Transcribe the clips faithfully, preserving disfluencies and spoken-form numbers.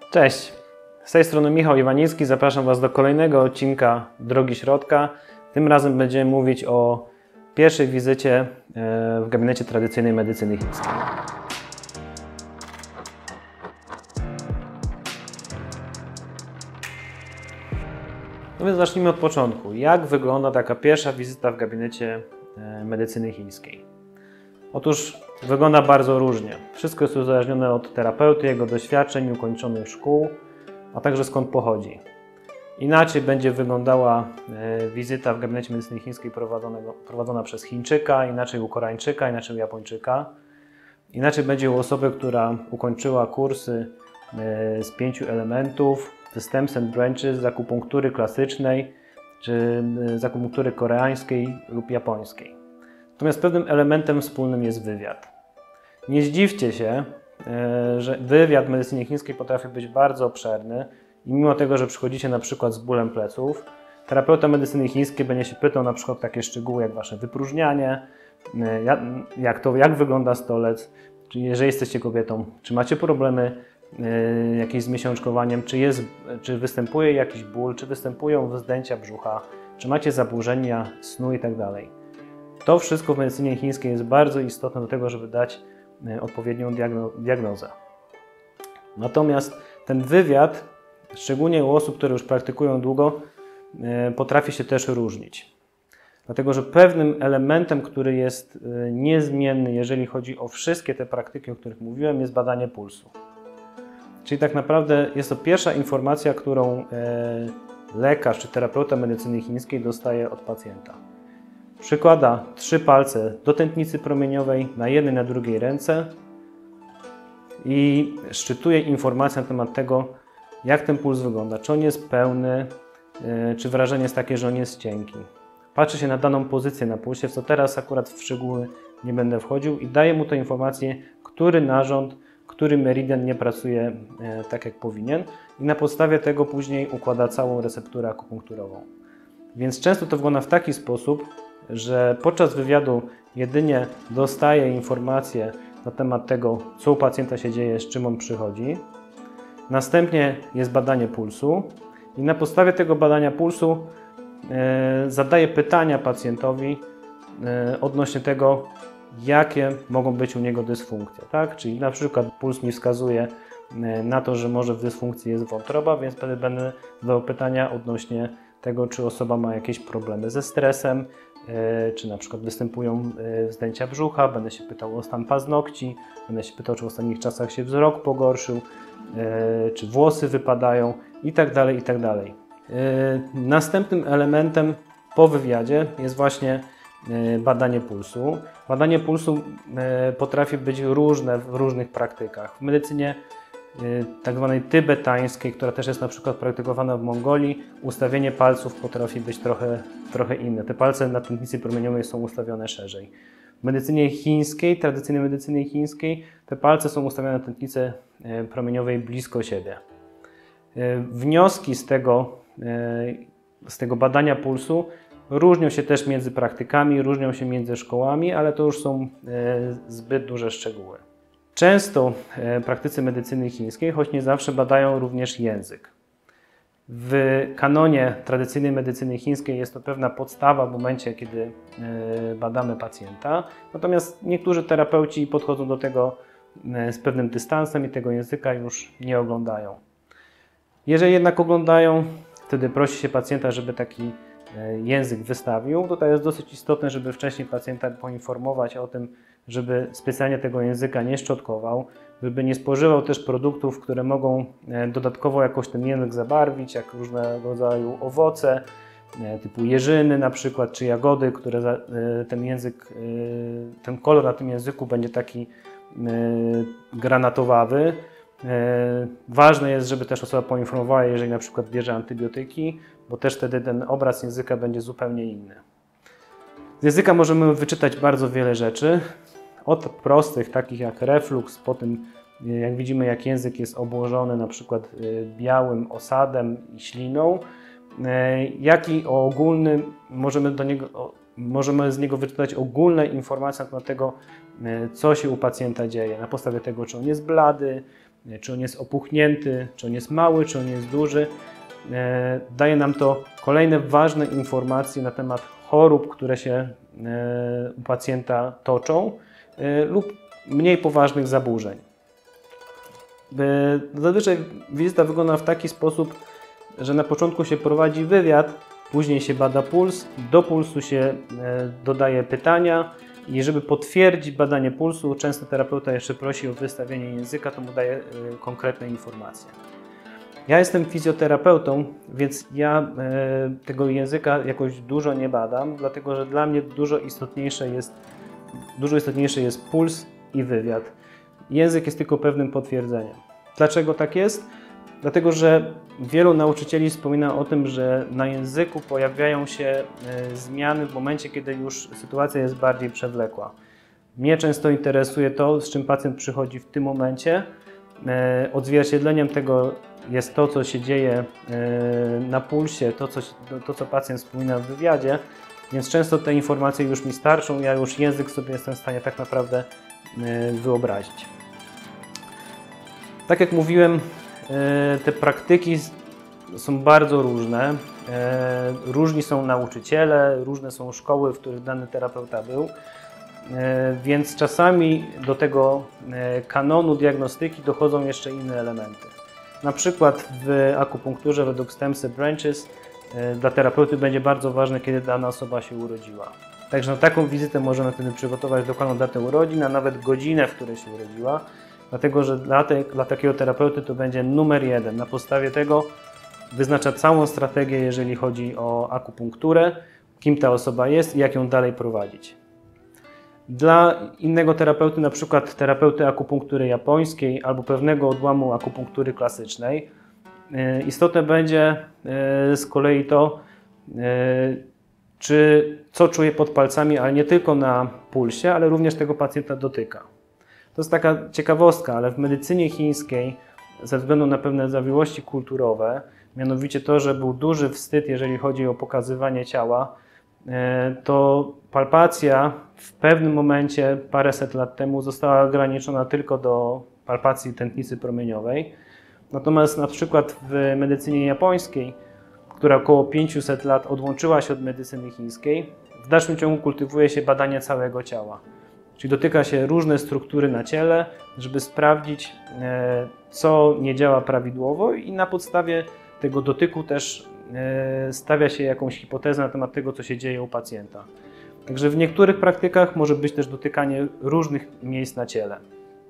Cześć, z tej strony Michał Iwanicki, zapraszam Was do kolejnego odcinka Drogi Środka. Tym razem będziemy mówić o pierwszej wizycie w gabinecie tradycyjnej medycyny chińskiej. No więc zacznijmy od początku. Jak wygląda taka pierwsza wizyta w gabinecie medycyny chińskiej? Otóż wygląda bardzo różnie. Wszystko jest uzależnione od terapeuty, jego doświadczeń, ukończonych szkół, a także skąd pochodzi. Inaczej będzie wyglądała wizyta w gabinecie medycyny chińskiej prowadzona przez Chińczyka, inaczej u Koreańczyka, inaczej u Japończyka. Inaczej będzie u osoby, która ukończyła kursy z pięciu elementów, ze stems and branches, z akupunktury klasycznej, czy z akupunktury koreańskiej lub japońskiej. Natomiast pewnym elementem wspólnym jest wywiad. Nie zdziwcie się, że wywiad w medycynie chińskiej potrafi być bardzo obszerny i mimo tego, że przychodzicie na przykład z bólem pleców, terapeuta medycyny chińskiej będzie się pytał na przykład takie szczegóły jak wasze wypróżnianie, jak, to, jak wygląda stolec, czy jeżeli jesteście kobietą, czy macie problemy jakieś z miesiączkowaniem, czy, jest, czy występuje jakiś ból, czy występują wzdęcia brzucha, czy macie zaburzenia snu itd. To wszystko w medycynie chińskiej jest bardzo istotne do tego, żeby dać odpowiednią diagnozę. Natomiast ten wywiad, szczególnie u osób, które już praktykują długo, potrafi się też różnić. Dlatego, że pewnym elementem, który jest niezmienny, jeżeli chodzi o wszystkie te praktyki, o których mówiłem, jest badanie pulsu. Czyli tak naprawdę jest to pierwsza informacja, którą lekarz czy terapeuta medycyny chińskiej dostaje od pacjenta. Przykłada trzy palce do tętnicy promieniowej na jednej, na drugiej ręce i szczytuje informacje na temat tego, jak ten puls wygląda, czy on jest pełny, czy wrażenie jest takie, że on jest cienki. Patrzy się na daną pozycję na pulsie, w co teraz akurat w szczegóły nie będę wchodził i daje mu tę informację, który narząd, który meridian nie pracuje tak, jak powinien i na podstawie tego później układa całą recepturę akupunkturową. Więc często to wygląda w taki sposób, że podczas wywiadu jedynie dostaje informacje na temat tego, co u pacjenta się dzieje, z czym on przychodzi. Następnie jest badanie pulsu i na podstawie tego badania pulsu e, zadaje pytania pacjentowi e, odnośnie tego, jakie mogą być u niego dysfunkcje. Tak? Czyli na przykład puls mi wskazuje e, na to, że może w dysfunkcji jest wątroba, więc wtedy będę zadał pytania odnośnie tego, czy osoba ma jakieś problemy ze stresem, czy na przykład występują wzdęcia brzucha, będę się pytał o stan paznokci, będę się pytał, czy w ostatnich czasach się wzrok pogorszył, czy włosy wypadają itd., itd. Następnym elementem po wywiadzie jest właśnie badanie pulsu. Badanie pulsu potrafi być różne w różnych praktykach. W medycynie tak zwanej tybetańskiej, która też jest na przykład praktykowana w Mongolii, ustawienie palców potrafi być trochę, trochę inne. Te palce na tętnicy promieniowej są ustawione szerzej. W medycynie chińskiej, tradycyjnej medycynie chińskiej, te palce są ustawione na tętnicy promieniowej blisko siebie. Wnioski z tego, z tego badania pulsu różnią się też między praktykami, różnią się między szkołami, ale to już są zbyt duże szczegóły. Często praktycy medycyny chińskiej, choć nie zawsze, badają również język. W kanonie tradycyjnej medycyny chińskiej jest to pewna podstawa w momencie, kiedy badamy pacjenta. Natomiast niektórzy terapeuci podchodzą do tego z pewnym dystansem i tego języka już nie oglądają. Jeżeli jednak oglądają, wtedy prosi się pacjenta, żeby taki język wystawił. Tutaj jest dosyć istotne, żeby wcześniej pacjenta poinformować o tym, żeby specjalnie tego języka nie szczotkował, żeby nie spożywał też produktów, które mogą dodatkowo jakoś ten język zabarwić, jak różnego rodzaju owoce, typu jeżyny na przykład, czy jagody, które ten język, ten kolor na tym języku będzie taki granatowawy. Ważne jest, żeby też osoba poinformowała, jeżeli na przykład bierze antybiotyki, bo też wtedy ten obraz języka będzie zupełnie inny. Z języka możemy wyczytać bardzo wiele rzeczy, od prostych, takich jak refluks, po tym jak widzimy, jak język jest obłożony na przykład białym osadem i śliną, jak i o ogólnym, możemy, do niego, możemy z niego wyczytać ogólne informacje na temat tego, co się u pacjenta dzieje, na podstawie tego, czy on jest blady, czy on jest opuchnięty, czy on jest mały, czy on jest duży. Daje nam to kolejne ważne informacje na temat chorób, które się u pacjenta toczą lub mniej poważnych zaburzeń. Zazwyczaj wizyta wygląda w taki sposób, że na początku się prowadzi wywiad, później się bada puls, do pulsu się dodaje pytania i żeby potwierdzić badanie pulsu, często terapeuta jeszcze prosi o wystawienie języka, to mu daje konkretne informacje. Ja jestem fizjoterapeutą, więc ja tego języka jakoś dużo nie badam, dlatego że dla mnie dużo istotniejsze jest, dużo istotniejszy jest puls i wywiad. Język jest tylko pewnym potwierdzeniem. Dlaczego tak jest? Dlatego, że wielu nauczycieli wspomina o tym, że na języku pojawiają się zmiany w momencie, kiedy już sytuacja jest bardziej przewlekła. Mnie często interesuje to, z czym pacjent przychodzi w tym momencie. Odzwierciedleniem tego jest to, co się dzieje na pulsie, to co, to, co pacjent wspomina w wywiadzie, więc często te informacje już mi starczą, ja już język sobie jestem w stanie tak naprawdę wyobrazić. Tak jak mówiłem, te praktyki są bardzo różne. Różni są nauczyciele, różne są szkoły, w których dany terapeuta był. Więc czasami do tego kanonu diagnostyki dochodzą jeszcze inne elementy. Na przykład w akupunkturze według Stemsy Branches dla terapeuty będzie bardzo ważne, kiedy dana osoba się urodziła. Także na taką wizytę możemy wtedy przygotować dokładną datę urodzin, a nawet godzinę, w której się urodziła. Dlatego, że dla, te, dla takiego terapeuty to będzie numer jeden. Na podstawie tego wyznacza całą strategię, jeżeli chodzi o akupunkturę, kim ta osoba jest i jak ją dalej prowadzić. Dla innego terapeuty, na przykład terapeuty akupunktury japońskiej albo pewnego odłamu akupunktury klasycznej, istotne będzie z kolei to, czy co czuje pod palcami, ale nie tylko na pulsie, ale również tego pacjenta dotyka. To jest taka ciekawostka, ale w medycynie chińskiej ze względu na pewne zawiłości kulturowe, mianowicie to, że był duży wstyd, jeżeli chodzi o pokazywanie ciała, to palpacja w pewnym momencie, paręset lat temu, została ograniczona tylko do palpacji tętnicy promieniowej. Natomiast na przykład w medycynie japońskiej, która około pięćset lat odłączyła się od medycyny chińskiej, w dalszym ciągu kultywuje się badanie całego ciała. Czyli dotyka się różne struktury na ciele, żeby sprawdzić, co nie działa prawidłowo i na podstawie tego dotyku też stawia się jakąś hipotezę na temat tego, co się dzieje u pacjenta. Także w niektórych praktykach może być też dotykanie różnych miejsc na ciele.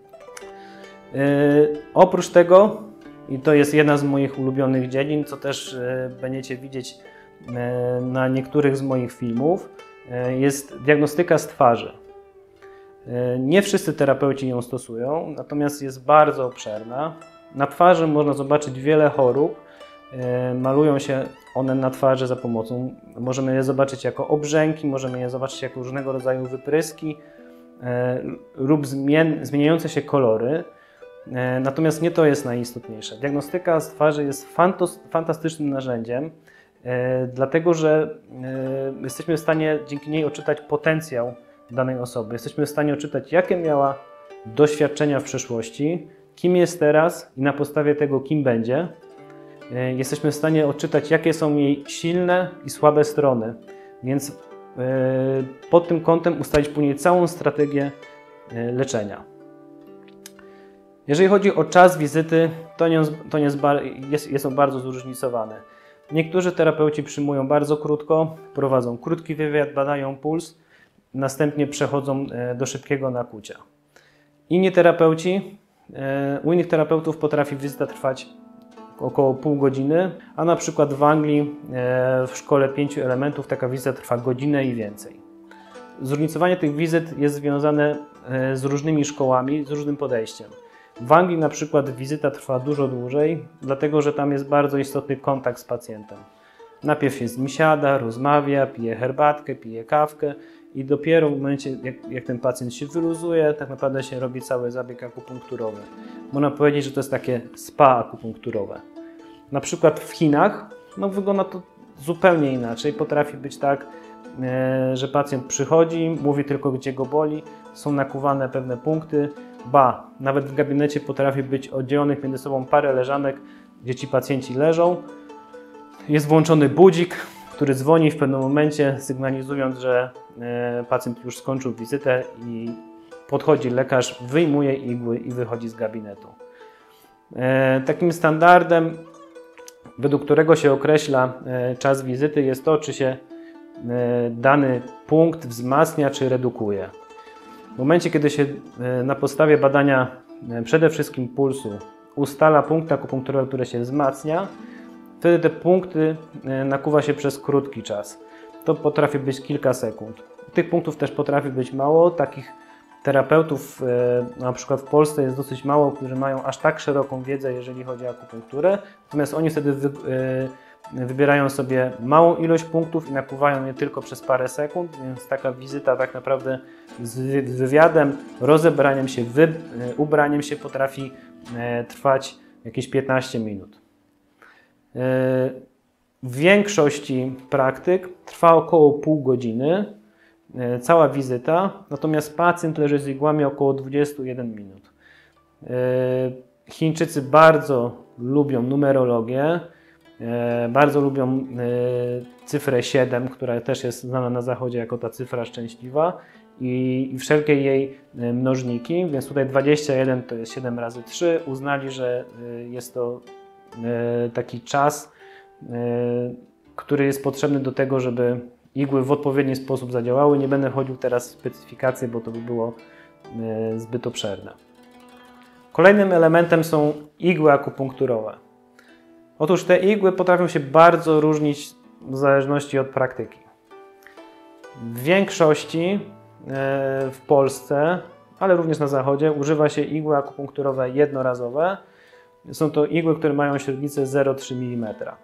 Oprócz tego, i to jest jedna z moich ulubionych dziedzin, co też będziecie widzieć na niektórych z moich filmów, jest diagnostyka z twarzy. Nie wszyscy terapeuci ją stosują, natomiast jest bardzo obszerna. Na twarzy można zobaczyć wiele chorób. Malują się one na twarzy za pomocą, możemy je zobaczyć jako obrzęki, możemy je zobaczyć jako różnego rodzaju wypryski lub zmieniające się kolory. Natomiast nie to jest najistotniejsze. Diagnostyka z twarzy jest fantastycznym narzędziem, dlatego że jesteśmy w stanie dzięki niej odczytać potencjał danej osoby. Jesteśmy w stanie odczytać, jakie miała doświadczenia w przeszłości, kim jest teraz i na podstawie tego, kim będzie. Jesteśmy w stanie odczytać, jakie są jej silne i słabe strony, więc pod tym kątem ustalić później całą strategię leczenia. Jeżeli chodzi o czas wizyty, to, nie, to nie jest, jest, jest on bardzo zróżnicowany. Niektórzy terapeuci przyjmują bardzo krótko, prowadzą krótki wywiad, badają puls, następnie przechodzą do szybkiego nakucia. Inni terapeuci, u innych terapeutów potrafi wizyta trwać około pół godziny, a na przykład w Anglii w szkole pięciu elementów taka wizyta trwa godzinę i więcej. Zróżnicowanie tych wizyt jest związane z różnymi szkołami, z różnym podejściem. W Anglii na przykład wizyta trwa dużo dłużej, dlatego że tam jest bardzo istotny kontakt z pacjentem. Najpierw się z nim siada, rozmawia, pije herbatkę, pije kawkę i dopiero w momencie, jak, jak ten pacjent się wyluzuje, tak naprawdę się robi cały zabieg akupunkturowy. Można powiedzieć, że to jest takie spa akupunkturowe. Na przykład w Chinach no, wygląda to zupełnie inaczej. Potrafi być tak, e, że pacjent przychodzi, mówi tylko, gdzie go boli, są nakuwane pewne punkty, ba, nawet w gabinecie potrafi być oddzielonych między sobą parę leżanek, gdzie ci pacjenci leżą. Jest włączony budzik, który dzwoni w pewnym momencie, sygnalizując, że pacjent już skończył wizytę i podchodzi lekarz, wyjmuje igły i wychodzi z gabinetu. Takim standardem, według którego się określa czas wizyty, jest to, czy się dany punkt wzmacnia, czy redukuje. W momencie, kiedy się na podstawie badania przede wszystkim pulsu ustala punkty akupunkturowe, które się wzmacnia, wtedy te punkty nakuwa się przez krótki czas. To potrafi być kilka sekund. Tych punktów też potrafi być mało. Takich terapeutów na przykład w Polsce jest dosyć mało, którzy mają aż tak szeroką wiedzę, jeżeli chodzi o akupunkturę. Natomiast oni wtedy wy, wybierają sobie małą ilość punktów i nakuwają je tylko przez parę sekund, więc taka wizyta tak naprawdę z wywiadem, rozebraniem się, wy, ubraniem się potrafi trwać jakieś piętnaście minut. W większości praktyk trwa około pół godziny cała wizyta, natomiast pacjent leży z igłami około dwadzieścia jeden minut. Chińczycy bardzo lubią numerologię, bardzo lubią cyfrę siedem, która też jest znana na zachodzie jako ta cyfra szczęśliwa i wszelkie jej mnożniki, więc tutaj dwadzieścia jeden to jest siedem razy trzy. Uznali, że jest to taki czas, który jest potrzebny do tego, żeby igły w odpowiedni sposób zadziałały. Nie będę wchodził teraz w specyfikacje, bo to by było zbyt obszerne. Kolejnym elementem są igły akupunkturowe. Otóż te igły potrafią się bardzo różnić w zależności od praktyki. W większości w Polsce, ale również na zachodzie, używa się igły akupunkturowe jednorazowe. Są to igły, które mają średnicę zero przecinek trzy milimetra.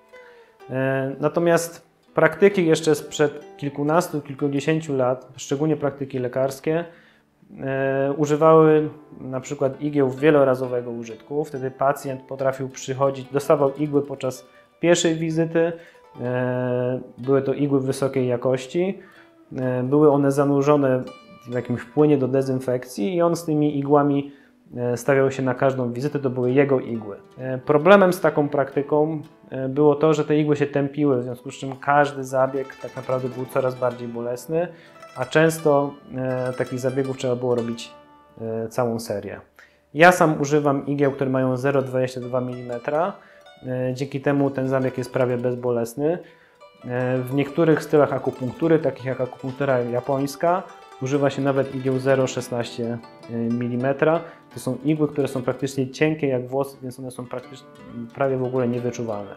Natomiast praktyki jeszcze sprzed kilkunastu, kilkudziesięciu lat, szczególnie praktyki lekarskie, e, używały na przykład igieł wielorazowego użytku. Wtedy pacjent potrafił przychodzić, dostawał igły podczas pierwszej wizyty. E, były to igły wysokiej jakości. E, były one zanurzone w jakimś płynie do dezynfekcji i on z tymi igłami stawiał się na każdą wizytę, to były jego igły. Problemem z taką praktyką było to, że te igły się tępiły, w związku z czym każdy zabieg tak naprawdę był coraz bardziej bolesny, a często takich zabiegów trzeba było robić całą serię. Ja sam używam igieł, które mają zero przecinek dwadzieścia dwa milimetra, dzięki temu ten zabieg jest prawie bezbolesny. W niektórych stylach akupunktury, takich jak akupunktura japońska, używa się nawet igieł zero przecinek szesnaście milimetra. To są igły, które są praktycznie cienkie jak włosy, więc one są praktycznie prawie w ogóle niewyczuwalne.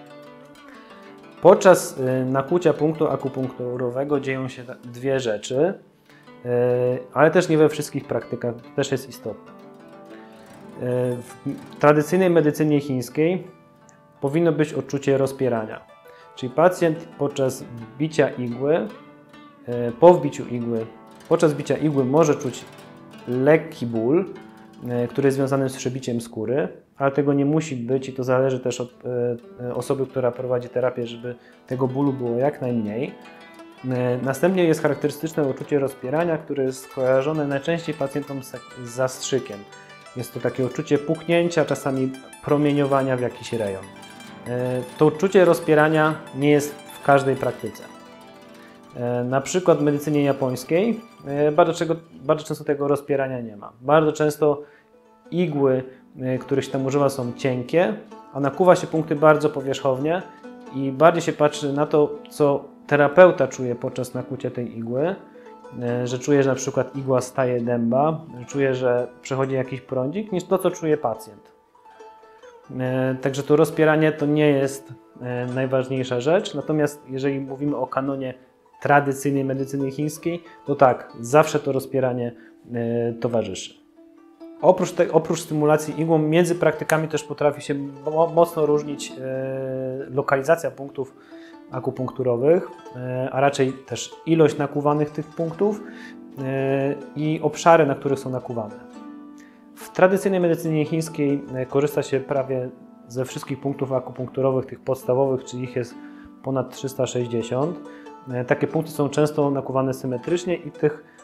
Podczas nakucia punktu akupunkturowego dzieją się dwie rzeczy, ale też nie we wszystkich praktykach, to też jest istotne. W tradycyjnej medycynie chińskiej powinno być odczucie rozpierania, czyli pacjent podczas bicia igły, po wbiciu igły, podczas bicia igły może czuć lekki ból, który jest związany z przebiciem skóry, ale tego nie musi być i to zależy też od osoby, która prowadzi terapię, żeby tego bólu było jak najmniej. Następnie jest charakterystyczne uczucie rozpierania, które jest skojarzone najczęściej pacjentom z zastrzykiem. Jest to takie uczucie puknięcia, czasami promieniowania w jakiś rejon. To uczucie rozpierania nie jest w każdej praktyce. Na przykład w medycynie japońskiej bardzo, czego, bardzo często tego rozpierania nie ma. Bardzo często igły, których się tam używa, są cienkie, a nakuwa się punkty bardzo powierzchownie i bardziej się patrzy na to, co terapeuta czuje podczas nakucia tej igły, że czuje, że na przykład igła staje dęba, że czuje, że przechodzi jakiś prądzik, niż to, co czuje pacjent. Także to rozpieranie to nie jest najważniejsza rzecz, natomiast jeżeli mówimy o kanonie tradycyjnej medycyny chińskiej, to tak, zawsze to rozpieranie y, towarzyszy. Oprócz, te, oprócz stymulacji igłą, między praktykami też potrafi się mo mocno różnić y, lokalizacja punktów akupunkturowych, y, a raczej też ilość nakuwanych tych punktów y, i obszary, na których są nakuwane. W tradycyjnej medycynie chińskiej y, korzysta się prawie ze wszystkich punktów akupunkturowych, tych podstawowych, czyli ich jest ponad trzysta sześćdziesiąt. Takie punkty są często nakuwane symetrycznie i tych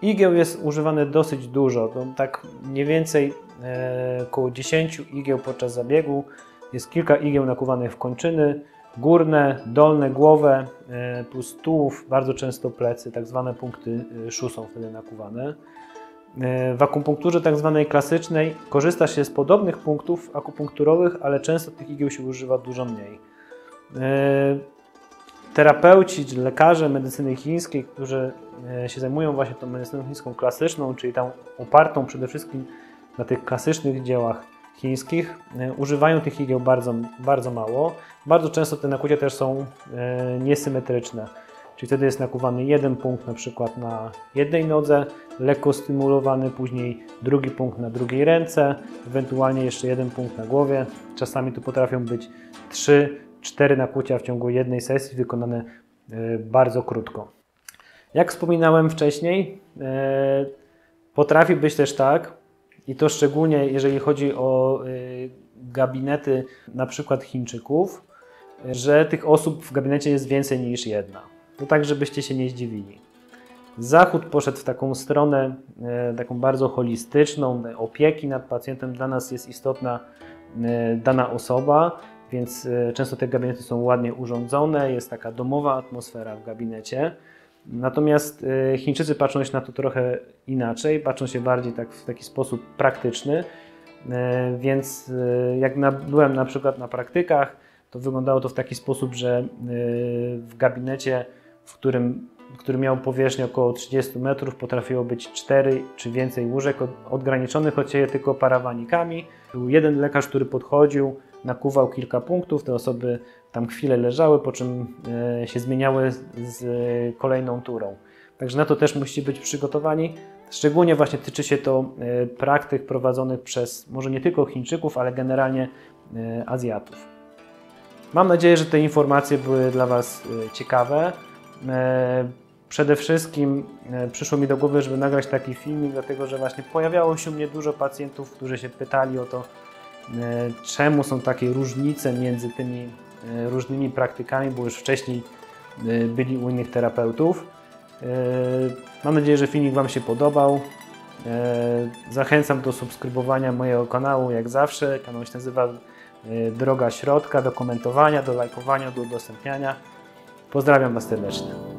Igieł jest używane dosyć dużo, to tak mniej więcej e, około dziesięciu igieł podczas zabiegu. Jest kilka igieł nakuwanych w kończyny, górne, dolne, głowę, e, plus tułów, bardzo często plecy, tak zwane punkty szu są wtedy nakuwane. E, w akupunkturze tak zwanej klasycznej korzysta się z podobnych punktów akupunkturowych, ale często tych igieł się używa dużo mniej. E, Terapeuci, czy lekarze medycyny chińskiej, którzy się zajmują właśnie tą medycyną chińską klasyczną, czyli tam opartą przede wszystkim na tych klasycznych dziełach chińskich, używają tych igieł bardzo, bardzo mało. Bardzo często te nakucia też są niesymetryczne, czyli wtedy jest nakuwany jeden punkt na przykład na jednej nodze, lekko stymulowany, później drugi punkt na drugiej ręce, ewentualnie jeszcze jeden punkt na głowie. Czasami to potrafią być trzy, cztery nakucia w ciągu jednej sesji, wykonane bardzo krótko. Jak wspominałem wcześniej, potrafi być też tak, i to szczególnie jeżeli chodzi o gabinety na przykład Chińczyków, że tych osób w gabinecie jest więcej niż jedna. To tak, żebyście się nie zdziwili. Zachód poszedł w taką stronę, taką bardzo holistyczną, opieki nad pacjentem. Dla nas jest istotna dana osoba, więc często te gabinety są ładnie urządzone, jest taka domowa atmosfera w gabinecie. Natomiast Chińczycy patrzą się na to trochę inaczej, patrzą się bardziej tak w taki sposób praktyczny, więc jak na, byłem na przykład na praktykach, to wyglądało to w taki sposób, że w gabinecie, w którym, który miał powierzchnię około trzydziestu metrów, potrafiło być cztery czy więcej łóżek odgraniczonych od siebie tylko parawanikami. Był jeden lekarz, który podchodził, nakuwał kilka punktów, te osoby tam chwilę leżały, po czym e, się zmieniały z, z kolejną turą. Także na to też musicie być przygotowani. Szczególnie właśnie tyczy się to e, praktyk prowadzonych przez może nie tylko Chińczyków, ale generalnie e, Azjatów. Mam nadzieję, że te informacje były dla Was e, ciekawe. E, przede wszystkim e, przyszło mi do głowy, żeby nagrać taki filmik, dlatego że właśnie pojawiało się u mnie dużo pacjentów, którzy się pytali o to, czemu są takie różnice między tymi różnymi praktykami, bo już wcześniej byli u innych terapeutów. Mam nadzieję, że filmik Wam się podobał. Zachęcam do subskrybowania mojego kanału, jak zawsze. Kanał się nazywa Droga Środka, do komentowania, do lajkowania, do udostępniania. Pozdrawiam Was serdecznie.